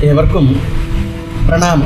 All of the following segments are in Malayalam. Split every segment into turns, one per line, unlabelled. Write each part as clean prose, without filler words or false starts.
ഏവർക്കും പ്രണാമം.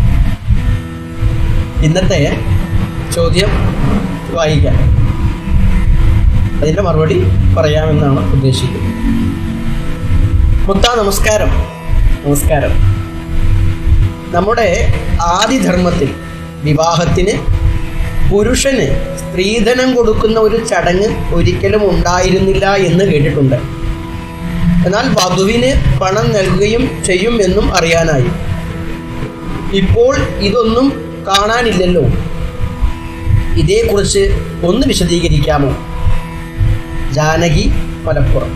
ഇന്നത്തെ ചോദ്യം വായിക്കാം, അതിൻ്റെ മറുപടി പറയാമെന്നാണ് ഉദ്ദേശിക്കുന്നത്. മുത്ത, നമസ്കാരം. നമസ്കാരം. നമ്മുടെ ആദിധർമ്മത്തിൽ വിവാഹത്തിന് പുരുഷന് സ്ത്രീധനം കൊടുക്കുന്ന ഒരു ചടങ്ങ് ഒരിക്കലും ഉണ്ടായിരുന്നില്ല എന്ന് കേട്ടിട്ടുണ്ട്. എന്നാൽ വധുവിന് പണം നൽകുകയും ചെയ്യും എന്നും അറിയാനായി. ഇപ്പോൾ ഇതൊന്നും കാണാനില്ലല്ലോ. ഇതേക്കുറിച്ച് ഒന്ന് വിശദീകരിക്കാമോ? ജാനകി, മലപ്പുറം.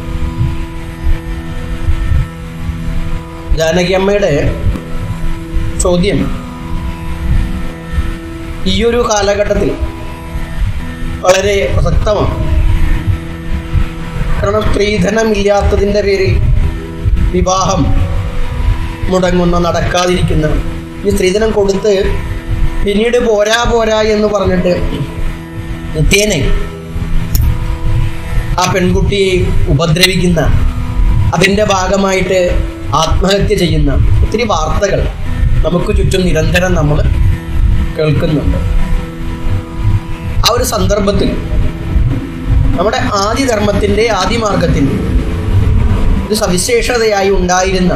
ജാനകി അമ്മയുടെ ചോദ്യം ഈയൊരു കാലഘട്ടത്തിൽ വളരെ പ്രസക്തമാണ്. കാരണം സ്ത്രീധനമില്ലാത്തതിൻ്റെ പേരിൽ വിവാഹം മുടങ്ങുന്ന, നടക്കാതിരിക്കുന്ന, ഈ സ്ത്രീധനം കൊടുത്ത് പിന്നീട് പോരാ എന്ന് പറഞ്ഞിട്ട് നിത്യേന ആ പെൺകുട്ടിയെ ഉപദ്രവിക്കുന്ന, അതിൻ്റെ ഭാഗമായിട്ട് ആത്മഹത്യ ചെയ്യുന്ന ഒത്തിരി വാർത്തകൾ നമുക്ക് ചുറ്റും നിരന്തരം നമ്മൾ കേൾക്കുന്നുണ്ട്. ആ ഒരു സന്ദർഭത്തിൽ നമ്മുടെ ആദിധർമ്മത്തിൻ്റെ, ആദിമാർഗത്തിൻ്റെ ഒരു സവിശേഷതയായി ഉണ്ടായിരുന്ന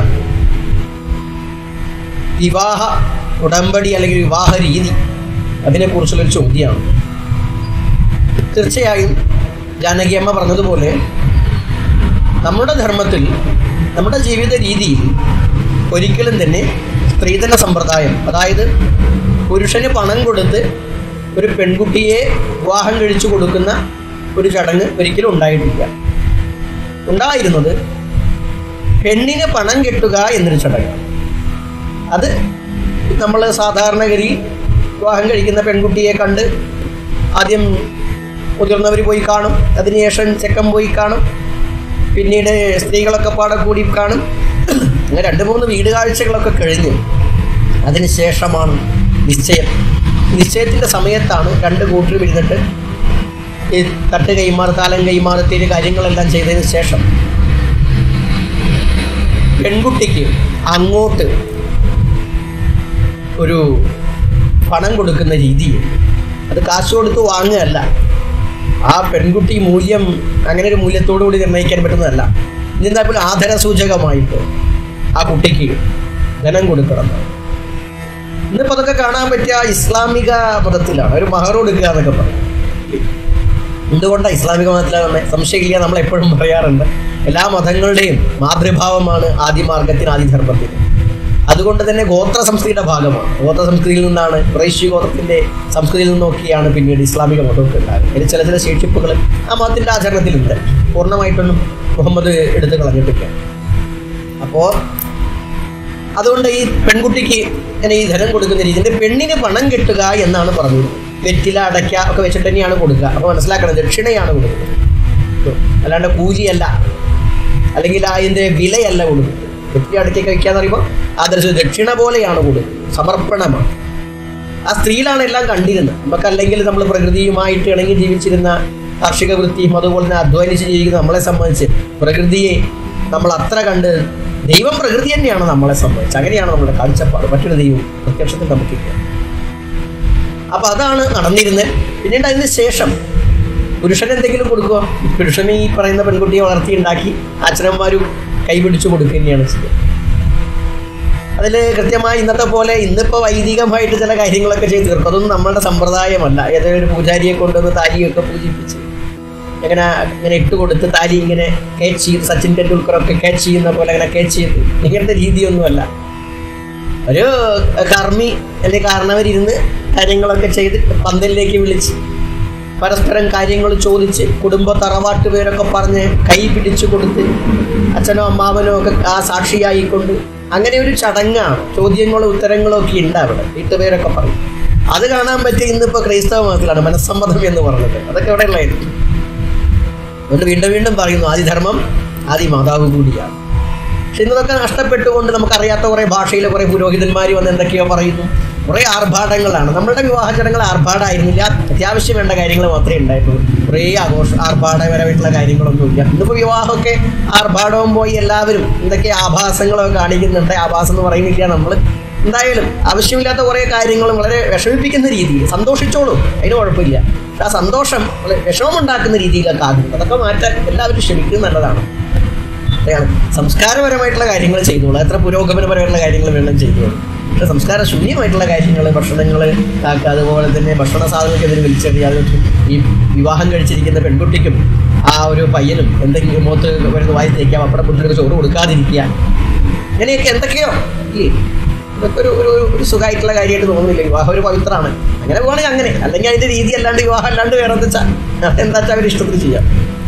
വിവാഹ ഉടമ്പടി അല്ലെങ്കിൽ വിവാഹ രീതി, അതിനെക്കുറിച്ചുള്ളൊരു ചോദ്യമാണ്. തീർച്ചയായും ജാനകി അമ്മ പറഞ്ഞതുപോലെ നമ്മുടെ ധർമ്മത്തിൽ, നമ്മുടെ ജീവിത രീതിയിൽ ഒരിക്കലും തന്നെ സ്ത്രീധന സമ്പ്രദായം, അതായത് പുരുഷന് പണം കൊടുത്ത് ഒരു പെൺകുട്ടിയെ വിവാഹം കഴിച്ചു കൊടുക്കുന്ന ഒരു ചടങ്ങ് ഒരിക്കലും ഉണ്ടായിട്ടില്ല. ഉണ്ടായിരുന്നത് പെണ്ണിന് പണം കെട്ടുക എന്നൊരു ചടങ്ങ്. അത് നമ്മൾ സാധാരണഗതി വിവാഹം കഴിക്കുന്ന പെൺകുട്ടിയെ കണ്ട് ആദ്യം മുതിർന്നവർ പോയി കാണും, അതിനുശേഷം ചെക്കൻ പോയി കാണും, പിന്നീട് സ്ത്രീകളൊക്കെ പാടെ കൂടി കാണും. അങ്ങനെ 2-3 വീട് കാഴ്ചകളൊക്കെ കഴിഞ്ഞ് അതിന് ശേഷമാണ് നിശ്ചയം. നിശ്ചയത്തിൻ്റെ സമയത്താണ് 2 കൂട്ടർ ഇരുന്നിട്ട് ഈ തട്ട് കൈമാറ്, താലം കൈമാറത്തിൻ്റെ കാര്യങ്ങളെല്ലാം ചെയ്തതിന് ശേഷം പെൺകുട്ടിക്ക് അങ്ങോട്ട് ഒരു പണം കൊടുക്കുന്ന രീതിയുണ്ട്. അത് കാശ് കൊടുത്ത് വാങ്ങുകയല്ല. ആ പെൺകുട്ടി മൂല്യം അങ്ങനെ ഒരു മൂല്യത്തോടു കൂടി നിർണ്ണയിക്കാൻ പറ്റുന്നതല്ല. ഇന്നെന്താ പോലും ആദരസൂചകമായിട്ട് ആ കുട്ടിക്ക് ധനം കൊടുക്കണം. ഇന്നിപ്പോൾ അതൊക്കെ കാണാൻ പറ്റിയ ഇസ്ലാമിക മതത്തിലാണ്. ഒരു മഹർ കൊടുക്കുക എന്നൊക്കെ പറയും. എന്തുകൊണ്ടാണ് ഇസ്ലാമിക മതത്തിലാണ്? സംശയമില്ല, നമ്മളെപ്പോഴും പറയാറുണ്ട്, എല്ലാ മതങ്ങളുടെയും മാതൃഭാവമാണ് ആദിമാർഗത്തിന്, ആദിധർമ്മത്തിന്. അതുകൊണ്ട് തന്നെ ഗോത്ര സംസ്കൃതിയുടെ ഭാഗമാണ്. ഗോത്ര സംസ്കൃതിയിൽ നിന്നാണ്, ഖുറൈശി ഗോത്രത്തിൻ്റെ സംസ്കൃതിയിൽ നിന്ന് നോക്കിയാണ് പിന്നീട് ഇസ്ലാമിക മതമൊക്കെ ഉണ്ടാകുന്നത്. അതിൽ ചില ശേഷിപ്പുകൾ ആ മതത്തിൻ്റെ ആചരണത്തിലുണ്ട്. പൂർണ്ണമായിട്ടൊന്നും മുഹമ്മദ് എടുത്തു കളഞ്ഞിട്ടില്ല. അപ്പോൾ അതുകൊണ്ട് ഈ പെൺകുട്ടിക്ക് ഇങ്ങനെ ഈ ധനം കൊടുക്കുന്ന രീതിയിൽ പെണ്ണിന് പണം കെട്ടുക എന്നാണ് പറഞ്ഞത്. വെറ്റില, അടയ്ക്ക ഒക്കെ വെച്ചിട്ട് തന്നെയാണ് കൊടുക്കുക. അപ്പോൾ മനസ്സിലാക്കണം, ദക്ഷിണയാണ് കൊടുക്കുന്നത്, അല്ലാണ്ട് കൂലിയല്ല, അല്ലെങ്കിൽ അതിൻ്റെ വിലയല്ല കൊടുക്കുന്നത്. വെറ്റില, അടയ്ക്കൊക്കെ വയ്ക്കാന്ന് പറയുമ്പോൾ ആദർശ ദക്ഷിണ പോലെയാണ് കൊടുക്കുന്നത്, സമർപ്പണമാണ്. ആ സ്ത്രീയിലാണ് എല്ലാം കണ്ടിരുന്നത്. നമുക്കല്ലെങ്കിൽ നമ്മൾ പ്രകൃതിയുമായിട്ട് ഇണങ്ങി ജീവിച്ചിരുന്ന, കാർഷിക വൃത്തിയും അതുപോലെ തന്നെ അധ്വാനിച്ച് ജീവിക്കുന്ന നമ്മളെ സംബന്ധിച്ച് പ്രകൃതിയെ നമ്മൾ അത്ര കണ്ട്, ദൈവം പ്രകൃതി തന്നെയാണ് നമ്മളെ സംബന്ധിച്ച്. അങ്ങനെയാണ് നമ്മുടെ കാഴ്ചപ്പാട്. മറ്റൊരു ദൈവം പ്രത്യക്ഷത്തിൽ നമുക്കില്ല. അപ്പോൾ അതാണ് നടന്നിരുന്നത്. പിന്നീട് അതിന് ശേഷം പുരുഷൻ എന്തെങ്കിലും കൊടുക്കുക. പുരുഷന് ഈ പറയുന്ന പെൺകുട്ടിയെ വളർത്തിയുണ്ടാക്കി അച്ഛനന്മാരും കൈപിടിച്ചു കൊടുക്കുക തന്നെയാണ് ചെയ്യുക. അതിൽ കൃത്യമായി ഇന്നത്തെ പോലെ ഇന്നിപ്പോൾ വൈദികമായിട്ട് ചില കാര്യങ്ങളൊക്കെ ചെയ്ത് തീർക്കും. അതൊന്നും നമ്മളുടെ സമ്പ്രദായമല്ല. ഏതൊരു ഒരു പൂജാരിയെ കൊണ്ടുവന്ന് താലിയൊക്കെ പൂജിപ്പിച്ച് ഇങ്ങനെ ഇട്ട് കൊടുത്ത് താലി ഇങ്ങനെ കേച്ച് ചെയ്ത്, സച്ചിൻ ടെണ്ടുൽക്കറൊക്കെ കേച്ച് ചെയ്യുന്ന പോലെ അങ്ങനെ കേച്ച് ചെയ്ത്, ഇങ്ങനത്തെ രീതിയൊന്നുമല്ല. ഒരു കർമ്മി അല്ലെങ്കിൽ കാരണവരിരുന്ന് കാര്യങ്ങളൊക്കെ ചെയ്ത് പന്തലിലേക്ക് വിളിച്ച് പരസ്പരം കാര്യങ്ങൾ ചോദിച്ച് കുടുംബ തറവാട്ട് പേരൊക്കെ പറഞ്ഞ് കൈ പിടിച്ചു കൊടുത്ത് അച്ഛനോ അമ്മാവനോ ഒക്കെ ആ സാക്ഷിയായിക്കൊണ്ട് അങ്ങനെ ഒരു ചടങ്ങാണ്. ചോദ്യങ്ങളും ഉത്തരങ്ങളും ഒക്കെ ഉണ്ട് അവിടെ, വീട്ടുപേരൊക്കെ പറയും. അത് കാണാൻ പറ്റിയ ഇന്നിപ്പോൾ ക്രൈസ്തവ മതത്തിലാണ് മനസ്സമ്മതം എന്ന് പറഞ്ഞത്. അതൊക്കെ അവിടെ ഉള്ളതായിരുന്നു. അതുകൊണ്ട് വീണ്ടും പറയുന്നു, ആദിധർമ്മം ആദിമാതാവ് കൂടിയാണ്. പക്ഷെ ഇന്നതൊക്കെ നഷ്ടപ്പെട്ടുകൊണ്ട് നമുക്കറിയാത്ത കുറേ ഭാഷയിൽ കുറേ പുരോഹിതന്മാർ വന്ന് എന്തൊക്കെയോ പറയുന്നു. കുറേ ആർഭാടങ്ങളാണ്. നമ്മളുടെ വിവാഹ ചടങ്ങുകൾ ആർഭാടമായിരുന്നില്ല, അത്യാവശ്യം വേണ്ട കാര്യങ്ങൾ മാത്രമേ ഉണ്ടായിട്ടുള്ളൂ. കുറേ ആർഭാടപരമായിട്ടുള്ള കാര്യങ്ങളൊന്നുമില്ല. ഇന്നിപ്പോൾ വിവാഹമൊക്കെ ആർഭാടവും പോയി എല്ലാവരും എന്തൊക്കെ ആഭാസങ്ങളൊക്കെ കാണിക്കുന്നുണ്ട്. ആഭാസം എന്ന് പറയുന്നില്ല നമ്മൾ. എന്തായാലും ആവശ്യമില്ലാത്ത കുറേ കാര്യങ്ങളും വളരെ വിഷമിപ്പിക്കുന്ന രീതിയിൽ സന്തോഷിച്ചോളൂ, അതിന് കുഴപ്പമില്ല. പക്ഷെ ആ സന്തോഷം വിഷമമുണ്ടാക്കുന്ന രീതിയിലൊക്കെ ആകും. അതൊക്കെ മാറ്റാൻ എല്ലാവരും ശ്രമിക്കുന്നത് നല്ലതാണ്. അതാണ് സംസ്കാരപരമായിട്ടുള്ള കാര്യങ്ങൾ ചെയ്തോളൂ, എത്ര പുരോഗമനപരമായിട്ടുള്ള കാര്യങ്ങൾ വേണം ചെയ്തോളൂ. പക്ഷെ സംസ്കാര ശൂന്യമായിട്ടുള്ള കാര്യങ്ങൾ, ഭക്ഷണങ്ങൾ അതുപോലെ തന്നെ ഭക്ഷണ സാധനങ്ങൾക്കെതിരെ വലിച്ചെറിയാതെ ഈ വിവാഹം കഴിച്ചിരിക്കുന്ന പെൺകുട്ടിക്കും ആ ഒരു പയ്യനും എന്തെങ്കിലും മുഖത്ത് വരുന്ന വായി തേക്കുക, പപ്പടം കുട്ടികൾക്ക് ചോറ് കൊടുക്കാതിരിക്കുക, ഇങ്ങനെയൊക്കെ എന്തൊക്കെയോ ഇല്ലേ? ഇതൊക്കെ ഒരു സുഖമായിട്ടുള്ള കാര്യമായിട്ട് തോന്നുന്നില്ല. വിവാഹം ഒരു പവിത്രമാണ്. അങ്ങനെ പോകണമെങ്കിൽ അങ്ങനെ, അല്ലെങ്കിൽ അതിൻ്റെ രീതി അല്ലാണ്ട് വിവാഹം അല്ലാണ്ട് വേറെ എന്താ വെച്ചാൽ അവർ ഇഷ്ടത്തിൽ ചെയ്യാം.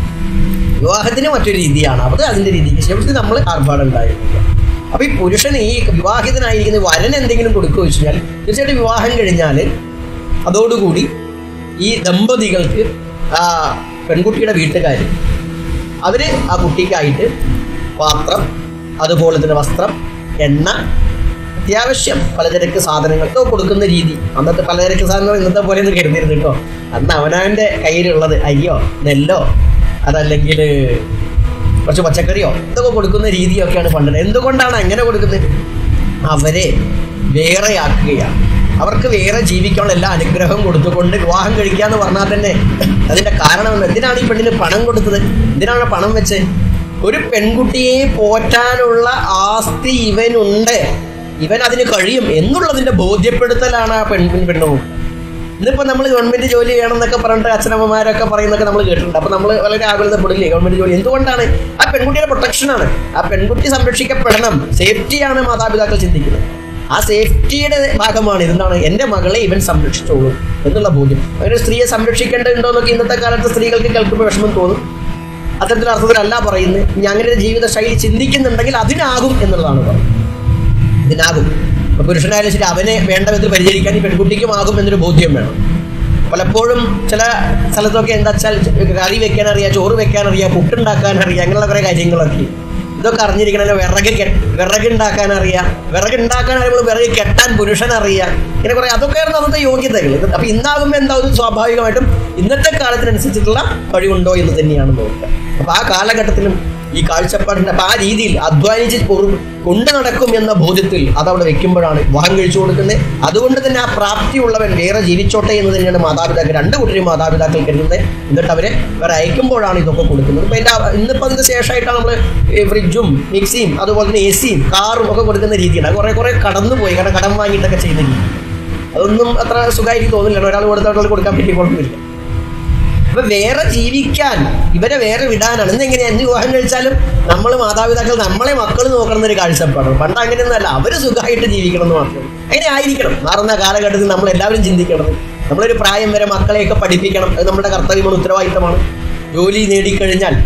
വിവാഹത്തിന് മറ്റൊരു രീതിയാണ്, അത് അതിൻ്റെ രീതിക്ക് ശേഷം നമ്മൾ ആർഭാടം ഉണ്ടായിരിക്കുക. അപ്പോൾ ഈ പുരുഷന് ഈ വിവാഹിതനായിരിക്കുന്ന വരൻ എന്തെങ്കിലും കൊടുക്കുക വെച്ച് കഴിഞ്ഞാൽ തീർച്ചയായിട്ടും വിവാഹം കഴിഞ്ഞാൽ അതോടുകൂടി ഈ ദമ്പതികൾക്ക് ആ പെൺകുട്ടിയുടെ വീട്ടുകാർ അവർ ആ കുട്ടിക്കായിട്ട് പാത്രം, അതുപോലെ തന്നെ വസ്ത്രം, എണ്ണ, അത്യാവശ്യം പലചരക്ക് സാധനങ്ങളൊക്കെ കൊടുക്കുന്ന രീതി. അന്നത്തെ പലചരക്ക് സാധനങ്ങൾ ഇന്നത്തെ പോലെ ഒന്നും കരുതരുത് കേട്ടോ. അന്ന് അവനവൻ്റെ കയ്യിലുള്ളത് അരിയോ നെല്ലോ അതല്ലെങ്കിൽ കുറച്ച് പച്ചക്കറിയോ ഇതൊക്കെ കൊടുക്കുന്ന രീതിയൊക്കെയാണ് പണ്ട്. എന്തുകൊണ്ടാണ് അങ്ങനെ കൊടുക്കുന്നത്? അവരെ വേറെയാക്കുകയാണ്. അവർക്ക് വേറെ ജീവിക്കാനുള്ള എല്ലാ അനുഗ്രഹവും കൊടുത്തുകൊണ്ട് വിവാഹം കഴിക്കുക എന്ന് പറഞ്ഞാൽ തന്നെ അതിൻ്റെ കാരണം എന്തിനാണ് ഈ പെണ്ണിന് പണം കൊടുത്തത്? എന്തിനാണ് പണം വെച്ച്? ഒരു പെൺകുട്ടിയെ പോറ്റാനുള്ള ആസ്തി ഇവനുണ്ട്, ഇവൻ അതിന് കഴിയും എന്നുള്ളതിൻ്റെ ബോധ്യപ്പെടുത്തലാണ് ആ പെണ്ണും. ഇന്നിപ്പോൾ നമ്മൾ ഗവൺമെൻറ് ജോലി വേണമെന്നൊക്കെ പറഞ്ഞിട്ട് അച്ഛനമ്മമാരൊക്കെ പറയുന്നതൊക്കെ നമ്മൾ കേട്ടിട്ടുണ്ട്. അപ്പോൾ നമ്മൾ വളരെ ആകുലതപ്പെടില്ലേ ഗവൺമെൻറ് ജോലി? എന്തുകൊണ്ടാണ്? ആ പെൺകുട്ടിയുടെ പ്രൊട്ടക്ഷനാണ്. ആ പെൺകുട്ടി സംരക്ഷിക്കപ്പെടണം, സേഫ്റ്റിയാണ് മാതാപിതാക്കൾ ചിന്തിക്കുന്നത്. ആ സേഫ്റ്റിയുടെ ഭാഗമാണ് ഇതെന്താണ്, എൻ്റെ മകളെ ഇവൻ സംരക്ഷിച്ചോളൂ എന്നുള്ള ബോധ്യം. അങ്ങനെ സ്ത്രീയെ സംരക്ഷിക്കേണ്ടതുണ്ടോ എന്നൊക്കെ ഇന്നത്തെ കാലത്ത് സ്ത്രീകൾക്ക് കേൾക്കുമ്പോൾ വിഷമം തോന്നും. അത്തരത്തിലുള്ള അർത്ഥത്തിലല്ല പറയുന്നത്. ഇനി അങ്ങനെ ഒരു ജീവിത ശൈലി ചിന്തിക്കുന്നുണ്ടെങ്കിൽ അതിനാകും എന്നുള്ളതാണ് പറയുന്നത്. ഇതിനാകും. അപ്പോൾ പുരുഷനായാലും ശരി, അവനെ വേണ്ട വിധത്തിൽ പരിചരിക്കാൻ ഈ പെൺകുട്ടിക്കും ആകും എന്നൊരു ബോധ്യം വേണം. പലപ്പോഴും ചില സ്ഥലത്തൊക്കെ എന്താ വെച്ചാൽ കറി വെക്കാൻ അറിയാം, ചോറ് വെക്കാൻ അറിയാം, പുട്ടുണ്ടാക്കാൻ അറിയാം, അങ്ങനെയുള്ള കുറേ കാര്യങ്ങളൊക്കെ. ഇതൊക്കെ അറിഞ്ഞിരിക്കണമല്ലോ. വിറകുണ്ടാക്കാൻ അറിയാം, വിറകുണ്ടാക്കാൻ അറിയുമ്പോൾ വിറക് കെട്ടാൻ പുരുഷനറിയാം. ഇങ്ങനെ കുറേ അതൊക്കെയായിരുന്നു അന്നത്തെ യോഗ്യതകൾ. അപ്പോൾ ഇന്നാകുമ്പോൾ എന്താവും, സ്വാഭാവികമായിട്ടും ഇന്നത്തെ കാലത്തിനനുസരിച്ചിട്ടുള്ള കഴിവുണ്ടോ എന്ന് തന്നെയാണ് നോക്കുക. അപ്പോൾ ആ കാലഘട്ടത്തിലും ഈ കാഴ്ചപ്പാടിൻ്റെ അപ്പോൾ ആ രീതിയിൽ അധ്വാനിച്ച് കൊണ്ടു നടക്കും എന്ന ബോധ്യത്തിൽ അതവിടെ വെക്കുമ്പോഴാണ് വിവാഹം കഴിച്ചു കൊടുക്കുന്നത്. അതുകൊണ്ട് തന്നെ ആ പ്രാപ്തിയുള്ളവൻ വേറെ ജീവിച്ചോട്ടെ എന്ന് തന്നെയാണ് മാതാപിതാക്കൾ, രണ്ട് കുട്ടിയും മാതാപിതാക്കൾ കരുതുന്നത്. എന്നിട്ട് അവരെ വേറെ അയക്കുമ്പോഴാണ് ഇതൊക്കെ കൊടുക്കുന്നത്. ഇപ്പോൾ ഇന്നിപ്പോൾ അതിന് ശേഷമായിട്ടാണ് നമ്മൾ ഫ്രിഡ്ജും മിക്സിയും അതുപോലെ തന്നെ AC-യും കാറും ഒക്കെ കൊടുക്കുന്ന രീതിയാണ്. കുറേ കടന്നുപോയി, കാരണം കടം വാങ്ങിയിട്ടൊക്കെ ചെയ്യുന്ന രീതി അതൊന്നും അത്ര സുഖമായിട്ട് തോന്നില്ല. ഒരാൾ കൊടുത്തോട്ട് കൊടുക്കാൻ പറ്റി കുഴപ്പമില്ല. അപ്പം വേറെ ജീവിക്കാൻ, ഇവരെ വേറെ വിടാനാണ്. ഇന്നെങ്ങനെയാണ് എന്ത് വിവാഹം കഴിച്ചാലും നമ്മൾ മാതാപിതാക്കൾ നമ്മളെ മക്കൾ നോക്കണമെന്നൊരു കാഴ്ചപ്പാടാണ്. പണ്ട് അങ്ങനെയൊന്നുമല്ല, അവർ സുഖമായിട്ട് ജീവിക്കണം എന്ന് മാത്രമേ. അങ്ങനെ ആയിരിക്കണം. മാറുന്ന കാലഘട്ടത്തിൽ നമ്മളെല്ലാവരും ചിന്തിക്കണം. നമ്മളൊരു പ്രായം വരെ മക്കളെയൊക്കെ പഠിപ്പിക്കണം. അത് നമ്മുടെ കർത്തവ്യമാണ്, ഉത്തരവാദിത്തമാണ്. ജോലി നേടിക്കഴിഞ്ഞാൽ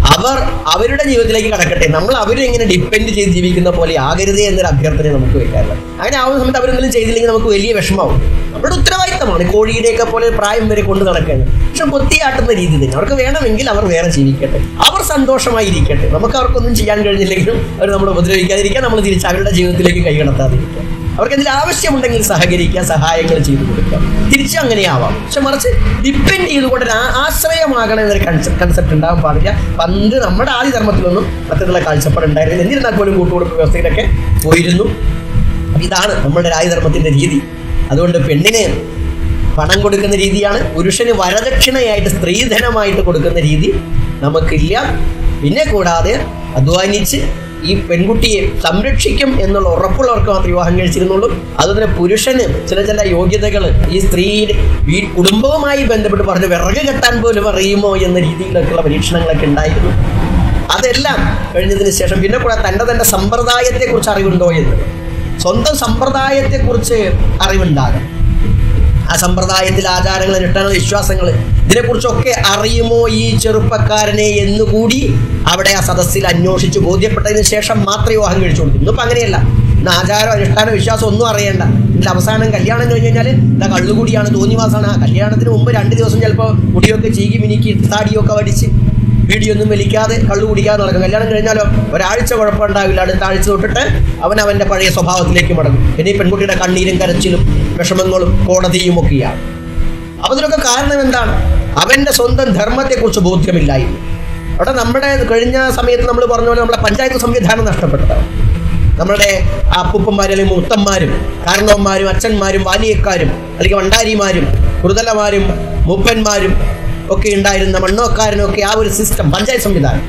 അവരുടെ ജീവിതത്തിലേക്ക് കടക്കട്ടെ. നമ്മൾ അവരെങ്ങനെ ഡിപ്പെൻഡ് ചെയ്ത് ജീവിക്കുന്ന പോലെ ആകരുതേ എന്നൊരു അഭ്യർത്ഥന നമുക്ക് വെക്കാറില്ല. അങ്ങനെ ആവുന്ന സമയത്ത് അവരെന്തെങ്കിലും ചെയ്തില്ലെങ്കിൽ നമുക്ക് വലിയ വിഷമമാവും. നമ്മുടെ ഉത്തരവാദിത്തമാണ്. കോഴിയുടെയൊക്കെ പോലെ പ്രായം വരെ കൊണ്ട് നടക്കുകയാണ്. പക്ഷെ കൊത്തിയാട്ടുന്ന രീതി തന്നെ. അവർക്ക് വേണമെങ്കിൽ അവർ വേറെ ജീവിക്കട്ടെ, അവർ സന്തോഷമായിരിക്കട്ടെ. നമുക്ക് അവർക്കൊന്നും ചെയ്യാൻ കഴിഞ്ഞില്ലെങ്കിലും അവർ നമ്മളെ ഉപദ്രവിക്കാതിരിക്കുക, നമ്മൾ തിരിച്ച് അവരുടെ ജീവിതത്തിലേക്ക് കൈകടത്താതിരിക്കുക. അവർക്ക് എന്തെങ്കിലും ആവശ്യമുണ്ടെങ്കിൽ സഹകരിക്കുക, സഹായങ്ങൾ ചെയ്തു കൊടുക്കുക. തിരിച്ചും അങ്ങനെയാവാം. പക്ഷെ മറിച്ച് ഡിപ്പെൻഡ് ചെയ്തുകൊണ്ട് ആശ്രയമാകണം എന്നൊരു കൺസെപ്റ്റ് ഉണ്ടാകാൻ പാടില്ല. പണ്ട് നമ്മുടെ ആദ്യ ധർമ്മത്തിലൊന്നും മറ്റുള്ള കാഴ്ചപ്പാട് ഉണ്ടായിരുന്നില്ല. എന്നിരുന്നാൽ പോലും കൂട്ടുകുടുംബ വ്യവസ്ഥയിലൊക്കെ പോയിരുന്നു. അപ്പം ഇതാണ് നമ്മുടെ രാജ്യധർമ്മത്തിൻ്റെ രീതി. അതുകൊണ്ട് പെണ്ണിന് പണം കൊടുക്കുന്ന രീതിയാണ്, പുരുഷന് വരദക്ഷിണയായിട്ട് സ്ത്രീധനമായിട്ട് കൊടുക്കുന്ന രീതി നമുക്കില്ല. പിന്നെ കൂടാതെ അധ്വാനിച്ച് ഈ പെൺകുട്ടിയെ സംരക്ഷിക്കും എന്നുള്ള ഉറപ്പുള്ളവർക്ക് മാത്രമേ വിവാഹം കഴിച്ചിരുന്നുള്ളൂ. അതുപോലെ പുരുഷന് ചില യോഗ്യതകൾ ഈ സ്ത്രീയുടെ കുടുംബവുമായി ബന്ധപ്പെട്ട് പറഞ്ഞ് വിറക് കെട്ടാൻ പോലും അറിയുമോ എന്ന രീതിയിലൊക്കെയുള്ള പരീക്ഷണങ്ങളൊക്കെ ഉണ്ടായിരുന്നു. അതെല്ലാം കഴിഞ്ഞതിന് ശേഷം പിന്നെ കൂടെ തൻ്റെ സമ്പ്രദായത്തെക്കുറിച്ച് അറിവുണ്ടോ എന്ന്, സ്വന്തം സമ്പ്രദായത്തെക്കുറിച്ച് അറിവുണ്ടാകും. ആ സമ്പ്രദായത്തിൽ ആചാരങ്ങൾ, അനുഷ്ഠാനങ്ങൾ, വിശ്വാസങ്ങൾ ഇതിനെക്കുറിച്ചൊക്കെ അറിയുമോ ഈ ചെറുപ്പക്കാരനെ എന്നുകൂടി അവിടെ ആ സദസ്സിൽ അന്വേഷിച്ച് ബോധ്യപ്പെട്ടതിന് ശേഷം മാത്രമേ വിവാഹം കഴിച്ചു കൊടുക്കും. ഇന്നിപ്പോൾ അങ്ങനെയല്ല. ഇന്ന് ആചാരം, അനുഷ്ഠാനം, വിശ്വാസം ഒന്നും അറിയേണ്ട. ഇതിൽ അവസാനം കല്യാണം കഴിഞ്ഞ് കഴിഞ്ഞാൽ ഇതാ കള്ളുകൂടിയാണ്, തോന്നിവാസമാണ്. ആ കല്യാണത്തിന് മുമ്പ് 2 ദിവസം ചിലപ്പോൾ മുടിയൊക്കെ ചീകി മിനിക്ക് താടിയൊക്കെ വടിച്ച് വീടിയൊന്നും വലിക്കാതെ കള്ളു കുടിക്കാതെ നടക്കും. കല്യാണം കഴിഞ്ഞാലോ ഒരാഴ്ച കുഴപ്പമുണ്ടാവില്ല. അടുത്ത ആഴ്ച തൊട്ടിട്ട് അവൻ്റെ പഴയ സ്വഭാവത്തിലേക്ക് മടങ്ങും. ഇനി പെൺകുട്ടിയുടെ കണ്ണീരും കരച്ചിലും വിഷമങ്ങളും കോടതിയും ഒക്കെയാണ്. അപ്പോൾ ഇതിനൊക്കെ കാരണം എന്താണ്? അവൻ്റെ സ്വന്തം ധർമ്മത്തെക്കുറിച്ച് ബോധ്യമില്ലായിരുന്നു. അവിടെ നമ്മുടെ കഴിഞ്ഞ സമയത്ത് നമ്മൾ പറഞ്ഞ പോലെ നമ്മുടെ പഞ്ചായത്ത് സംവിധാനം നഷ്ടപ്പെട്ടതാണ്. നമ്മളുടെ അപ്പൂപ്പന്മാരും അല്ലെങ്കിൽ മുത്തന്മാരും കാരണവന്മാരും അച്ഛന്മാരും വാലിയക്കാരും അല്ലെങ്കിൽ വണ്ടാരിമാരും കുറുതലമാരും മൂപ്പന്മാരും ഒക്കെ ഉണ്ടായിരുന്ന മണ്ണോക്കാരനും ഒക്കെ ആ ഒരു സിസ്റ്റം പഞ്ചായത്ത് സംവിധാനം.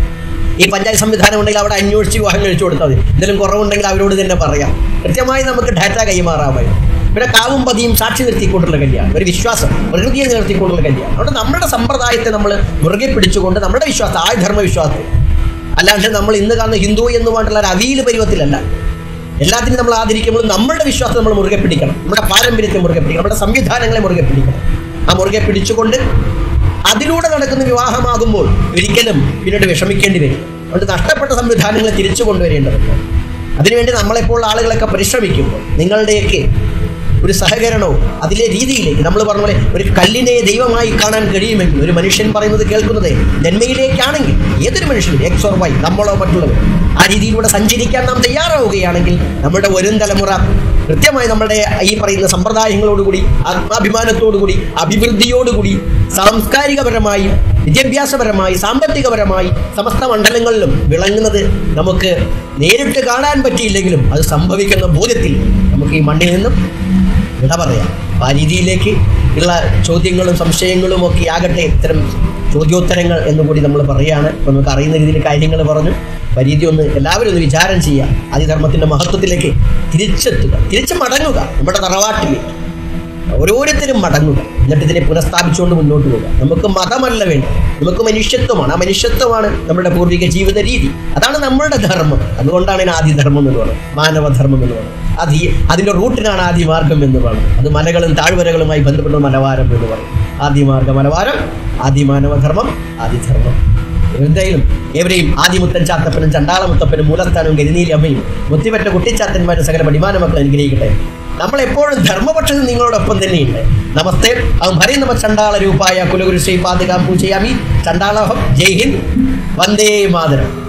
ഈ പഞ്ചായത്ത് സംവിധാനം ഉണ്ടെങ്കിൽ അവിടെ അന്വേഷിച്ച് വിവാഹം കഴിച്ചു കൊടുത്താൽ മതി. എന്തെങ്കിലും കുറവുണ്ടെങ്കിൽ അവരോട് തന്നെ പറയാം. കൃത്യമായി നമുക്ക് ഡാറ്റ കൈമാറാമായിരുന്നു. പിന്നെ കാവും പതിയും സാക്ഷി നിർത്തിക്കൊണ്ടുള്ള കല്യാണം, ഒരു വിശ്വാസം പ്രകൃതിയെ നിർത്തിക്കൊണ്ടുള്ള കല്യാണം. അതുകൊണ്ട് നമ്മുടെ സമ്പ്രദായത്തെ നമ്മൾ മുറുകെ പിടിച്ചുകൊണ്ട് നമ്മുടെ വിശ്വാസം ആ ധർമ്മവിശ്വാസം, അല്ലാണ്ട് നമ്മൾ ഇന്ന് കാണുന്ന ഹിന്ദു എന്ന് പറഞ്ഞിട്ടുള്ള ഒരു അവീല് പരുവത്തിലല്ല. എല്ലാത്തിനും നമ്മൾ ആദരിക്കുമ്പോൾ നമ്മളുടെ വിശ്വാസം നമ്മൾ മുറുകെ പിടിക്കണം, നമ്മുടെ പാരമ്പര്യത്തെ മുറുകെ പിടിക്കണം, നമ്മുടെ സംവിധാനങ്ങളെ മുറുകെ പിടിക്കണം. ആ മുറുകെ പിടിച്ചുകൊണ്ട് അതിലൂടെ നടക്കുന്ന വിവാഹമാകുമ്പോൾ ഒരിക്കലും പിന്നീട് വിഷമിക്കേണ്ടി വരും. അതുകൊണ്ട് നഷ്ടപ്പെട്ട സംവിധാനങ്ങളെ തിരിച്ചു കൊണ്ടുവരേണ്ടതുണ്ട്. അതിനുവേണ്ടി നമ്മളെപ്പോൾ ആളുകളൊക്കെ പരിശ്രമിക്കുമ്പോൾ നിങ്ങളുടെയൊക്കെ ഒരു സഹകരണവും അതിലെ രീതിയിലേക്ക് നമ്മൾ പറഞ്ഞ പോലെ ഒരു കല്ലിനെ ദൈവമായി കാണാൻ കഴിയുമെങ്കിൽ ഒരു മനുഷ്യൻ പറയുന്നത് കേൾക്കുന്നത് നന്മയിലേക്കാണെങ്കിൽ ഏതൊരു മനുഷ്യനും എക്സ് ഓർ വൈ നമ്മളോ മറ്റുള്ളവർ ആ രീതിയിലൂടെ സഞ്ചരിക്കാൻ നാം തയ്യാറാവുകയാണെങ്കിൽ നമ്മുടെ വരും തലമുറ കൃത്യമായി നമ്മുടെ ഈ പറയുന്ന സമ്പ്രദായങ്ങളോടുകൂടി ആത്മാഭിമാനത്തോടുകൂടി അഭിവൃദ്ധിയോടുകൂടി സാംസ്കാരികപരമായി വിദ്യാഭ്യാസപരമായി സാമ്പത്തികപരമായി സമസ്ത മണ്ഡലങ്ങളിലും വിളങ്ങുന്നത് നമുക്ക് നേരിട്ട് കാണാൻ പറ്റിയില്ലെങ്കിലും അത് സംഭവിക്കുന്ന ബോധ്യത്തിൽ നമുക്ക് ഈ മണ്ണിൽ നിന്നും വിട പറയാം. ആ രീതിയിലേക്ക് ഉള്ള ചോദ്യങ്ങളും സംശയങ്ങളും ഒക്കെ ആകട്ടെ ഇത്തരം ചോദ്യോത്തരങ്ങൾ എന്നുകൂടി നമ്മൾ പറയുകയാണ്. അപ്പോൾ നമുക്ക് അറിയുന്ന രീതിയിൽ കാര്യങ്ങൾ പറഞ്ഞു പരിധി ഒന്ന് എല്ലാവരും ഒന്ന് വിചാരം ചെയ്യുക. ആദിധർമ്മത്തിൻ്റെ മഹത്വത്തിലേക്ക് തിരിച്ചെത്തുക, തിരിച്ച് മടങ്ങുക. നമ്മുടെ തറവാട്ടിലേക്ക് ഓരോരുത്തരും മടങ്ങുക, എന്നിട്ട് ഇതിനെ പുനഃസ്ഥാപിച്ചുകൊണ്ട് മുന്നോട്ട് പോകുക. നമുക്ക് മതമല്ല വേണ്ടി, നമുക്ക് മനുഷ്യത്വമാണ്. ആ മനുഷ്യത്വമാണ് നമ്മുടെ പൂർവിക ജീവിത രീതി. അതാണ് നമ്മളുടെ ധർമ്മം. അതുകൊണ്ടാണ് ഇതിന് ആദിധർമ്മം എന്ന് പറയുന്നത്, മാനവധർമ്മം എന്ന് പറയുന്നത്. അതിൻ്റെ റൂട്ടിനാണ് ആദിമാർഗം എന്ന് പറയുന്നത്. അത് മലകളും താഴ്വരകളുമായി ബന്ധപ്പെട്ട മലവാരം എന്ന് പറയും. ആദിമാർഗ മലവാരം, ആദിമാനവധർമ്മം, ആദിധർമ്മം. എന്തായാലും ഏവരെയും ആദിമുത്തൻ ചാത്തപ്പനും ചണ്ടാളമുത്തപ്പനും മൂലസ്ഥാനവും കരിനീലി അമ്മയും മുത്തിപ്പറ്റ കുട്ടിച്ചാത്തന്മാരും സകല പടിമാന മക്കൾ അനുഗ്രഹിക്കട്ടെ. നമ്മളെപ്പോഴും ധർമ്മപക്ഷത്തിൽ നിങ്ങളോടൊപ്പം തന്നെയുണ്ട്. നമസ്തേ. അഹം ഹരി നമ ചണ്ടാള രൂപായ കുലഗുരു ശ്രീ പാദകാം പൂജയാമി. ചണ്ടാളഹം. ജയ് ഹിന്ദ്. വന്ദേ മാതരം.